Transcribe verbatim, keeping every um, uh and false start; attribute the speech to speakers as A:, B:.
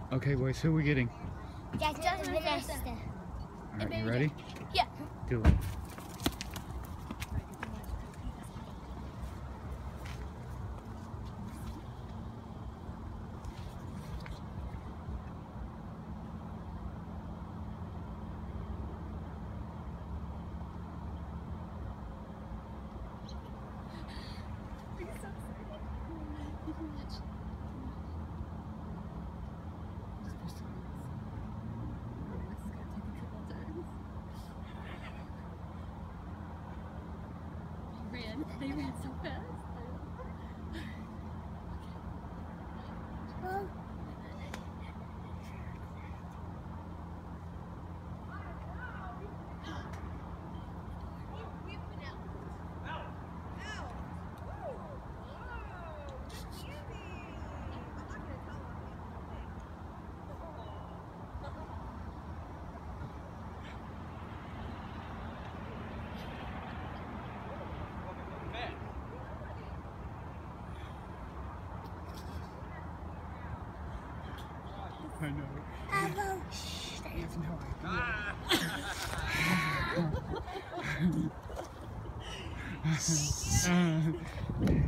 A: Okay, boys, who are we getting?
B: Jack Johnson and Vesta.
A: Alright, you ready?
B: Yeah.
A: Do it.
C: Ran. They ran so fast.
B: Oh.
A: I know.
B: Elbow.
A: Shh, they have no idea.